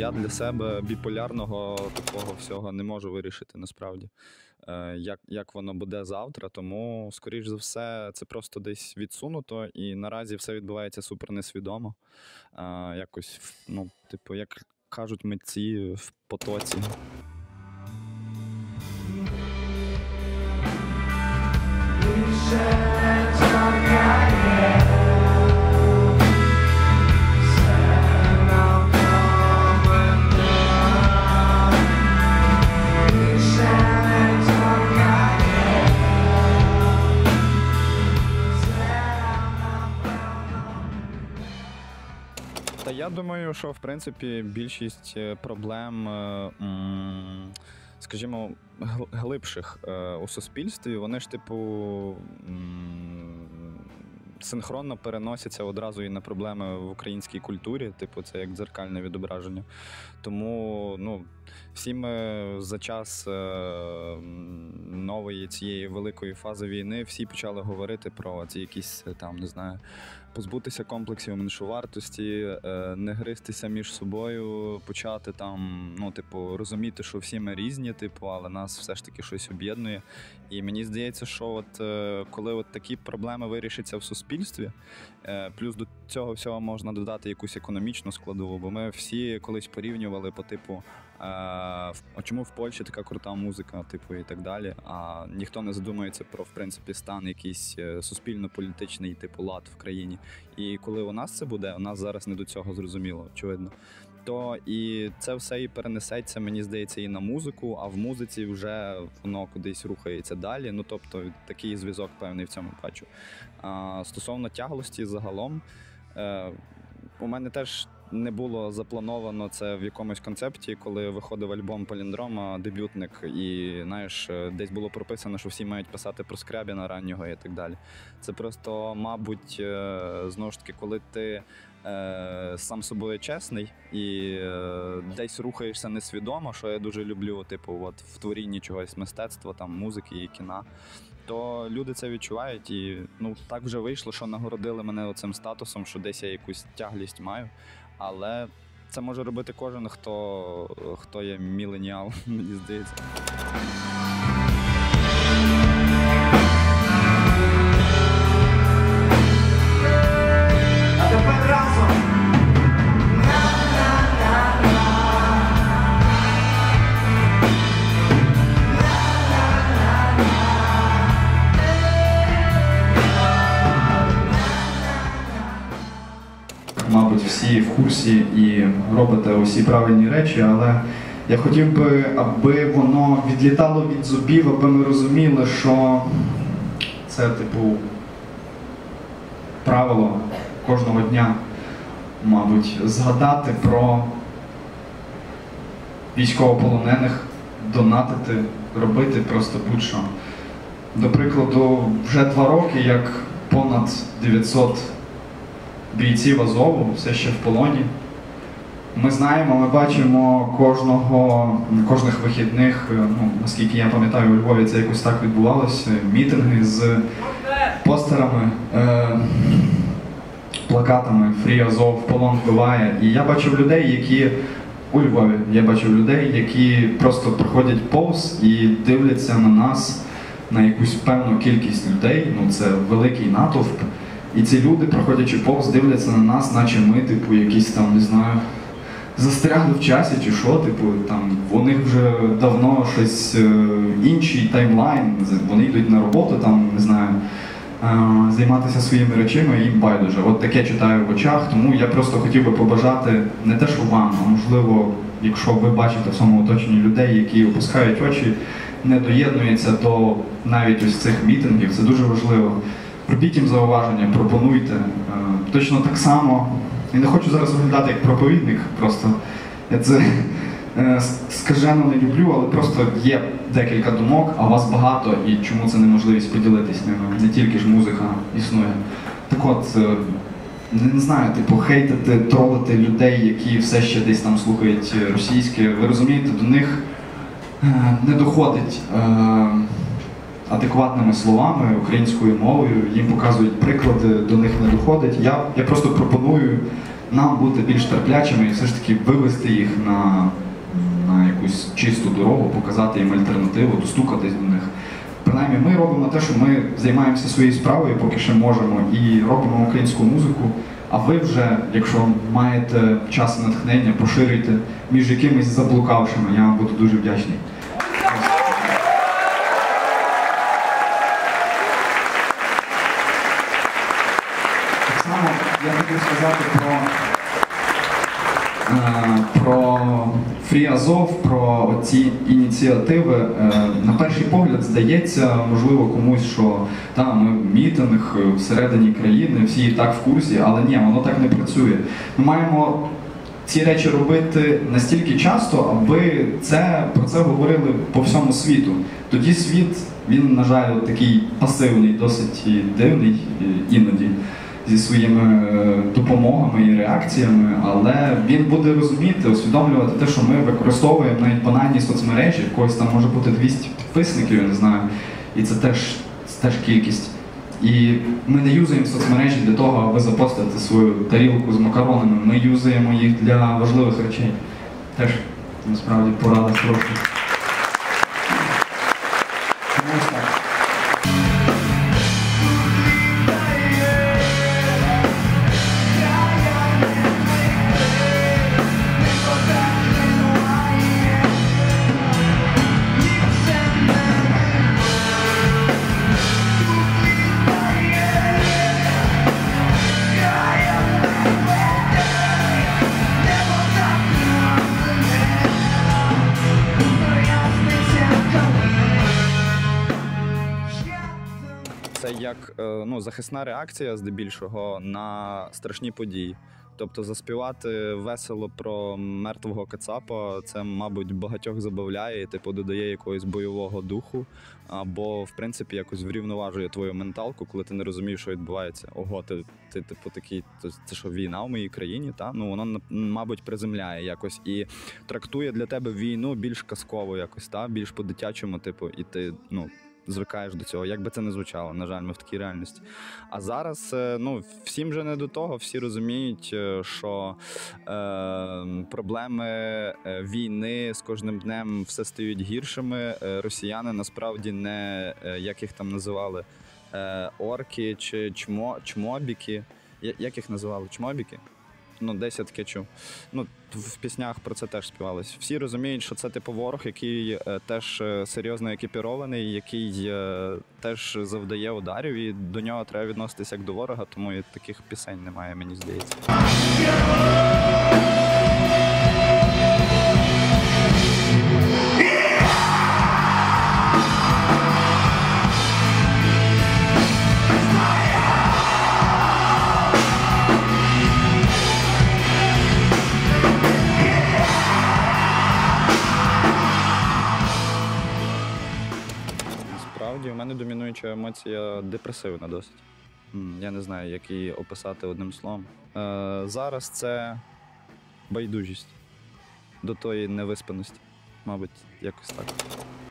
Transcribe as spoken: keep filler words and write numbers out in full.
я для себе біполярного такого всього не можу вирішити насправді, е, як, як воно буде завтра. Тому, скоріш за все, це просто десь відсунуто, і наразі все відбувається супер несвідомо. Е, якось, ну, типу, як кажуть митці, в потоці. Та я думаю, що в принципі більшість проблем, м, скажімо, гл- глибших е, у суспільстві, вони ж типу м, синхронно переносяться одразу і на проблеми в українській культурі, типу, це як дзеркальне відображення. Тому, ну, всі ми за час е, м, нової цієї великої фази війни всі почали говорити про ці якісь е, там, не знаю, позбутися комплексів меншовартості, е, не гристися між собою, почати там, ну, типу, розуміти, що всі ми різні, типу, але нас все ж таки щось об'єднує. І мені здається, що от е, коли от такі проблеми вирішаться в суспільстві, е, плюс до цього всього можна додати якусь економічну складову, бо ми всі колись порівнювали по типу, е, а чому в Польщі така крута музика, типу, і так далі, а ніхто не задумується про, в принципі, стан якийсь е, суспільно-політичний, типу, лад в країні. І коли у нас це буде, у нас зараз не до цього зрозуміло, очевидно. То і це все і перенесеться, мені здається, і на музику, а в музиці вже воно кудись рухається далі. Ну, тобто, такий зв'язок певний в цьому бачу. А стосовно тяглості загалом, е, у мене теж не було заплановано це в якомусь концепті, коли виходив альбом Паліндрома, дебютник, і, знаєш, десь було прописано, що всі мають писати про Скрябіна раннього і так далі. Це просто, мабуть, е, знову ж таки, коли ти е, сам собою чесний і е, десь рухаєшся несвідомо, що я дуже люблю, типу, от в творінні чогось мистецтва, там, музики і кіна, то люди це відчувають, і, ну, так вже вийшло, що нагородили мене оцим статусом, що десь я якусь тяглість маю, але це може робити кожен, хто, хто є міленіал, мені здається. А тепер разом! Мабуть, всі в курсі і робите усі правильні речі, але я хотів би, аби воно відлітало від зубів, аби ми розуміли, що це, типу, правило кожного дня, мабуть, згадати про військовополонених, донатити, робити просто будь-що. До прикладу, вже два роки, як понад дев'ятсот бійців Азову все ще в полоні. Ми знаємо, ми бачимо кожного, кожних вихідних, ну, наскільки я пам'ятаю, у Львові це якось так відбувалося, мітинги з постерами, е, плакатами «Free Азов», «Полон вбиває». І я бачив людей, які у Львові, я бачив людей, які просто проходять повз і дивляться на нас, на якусь певну кількість людей, ну це великий натовп. І ці люди, проходячи повз, дивляться на нас, наче ми, типу, якісь там, не знаю, застрягли в часі чи що, типу, там, у них вже давно щось е, інший таймлайн, вони йдуть на роботу, там, не знаю, е, займатися своїми речами, і їм байдуже. От таке читаю в очах, тому я просто хотів би побажати не те, що вам, а можливо, якщо ви бачите в своєму оточенні людей, які опускають очі, не доєднуються до навіть ось цих мітингів, це дуже важливо. Робіть їм зауваження, пропонуйте. Точно так само. Я не хочу зараз виглядати як проповідник, просто я це скажено не люблю, але просто є декілька думок, а вас багато, і чому це неможливість поділитись ними. Не тільки ж музика існує. Так от, не знаю, типу, хейтити, тролити людей, які все ще десь там слухають російське. Ви розумієте, до них не доходить адекватними словами, українською мовою, їм показують приклади, до них не доходить. Я, я просто пропоную нам бути більш терплячими і все ж таки вивести їх на, на якусь чисту дорогу, показати їм альтернативу, достукатись до них. Принаймні, ми робимо те, що ми займаємося своєю справою, поки ще можемо, і робимо українську музику. А ви вже, якщо маєте час і натхнення, поширюйте між якимись заблукавшими. Я вам буду дуже вдячний. Так само я хотів сказати про, е, про Free Азов, про ці ініціативи. Е, на перший погляд здається, можливо, комусь, що там ми мітинг всередині країни, всі і так в курсі, але ні, воно так не працює. Ми маємо ці речі робити настільки часто, аби це, про це говорили по всьому світу. Тоді світ, він, на жаль, такий пасивний, досить дивний іноді, зі своїми допомогами і реакціями, але він буде розуміти, усвідомлювати те, що ми використовуємо навіть банальні соцмережі, в когось там може бути двісті підписників, я не знаю, і це теж, це теж кількість. І ми не юзаємо соцмережі для того, аби запостити свою тарілку з макаронами, ми юзаємо їх для важливих речей. Теж, насправді, порада трошки. Тому ось так. Це як е, ну, захисна реакція здебільшого на страшні події. Тобто заспівати весело про мертвого кацапа, це, мабуть, багатьох забавляє і типу додає якогось бойового духу, або, в принципі, якось врівноважує твою менталку, коли ти не розумієш, що відбувається. Ого, ти, ти типу такий, це що, війна в моїй країні? Та? Ну, воно, мабуть, приземляє якось і трактує для тебе війну більш казково якось, та? Більш по-дитячому, типу, і ти, ну, звикаєш до цього, як би це не звучало, на жаль, ми в такій реальності. А зараз, ну, всім вже не до того, всі розуміють, що е, проблеми війни з кожним днем все стають гіршими. Росіяни насправді не, як їх там називали, е, орки чи чмо, чмобіки. Як їх називали? Чмобіки? Ну, десь я таке чув. Ну, в піснях про це теж співалось. Всі розуміють, що це типу ворог, який е, теж е, серйозно екіпірований, який е, теж завдає ударів, і до нього треба відноситися як до ворога, тому і таких пісень немає, мені здається. Насправді, у мене домінуюча емоція депресивна досить. Я не знаю, як її описати одним словом. Е, зараз це байдужість до тої невиспаності, мабуть, якось так.